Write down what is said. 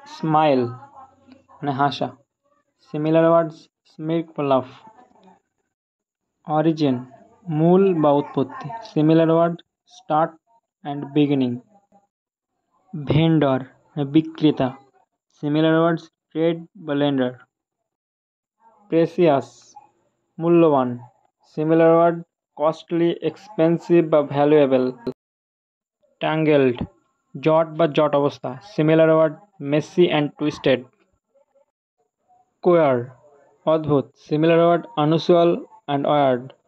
Smile মানে হাসা। Similar ওয়ার্ডস স্মির্ক বা লাফ। অরিজিন মূল বা উৎপত্তি। Similar word start and beginning. Vendor বিক্রেতা। সিমিলার ওয়ার্ডস ট্রেড বা লেন্ডার। প্রেসিয়াস মূল্যবান। সিমিলার ওয়ার্ড কস্টলি, এক্সপেন্সিভ বা ভ্যালুয়েবল। ট্যাঙ্গেলড জট বা জট অবস্থা। Similar word messy and twisted. Queer অদ্ভুত। Similar word unusual and word.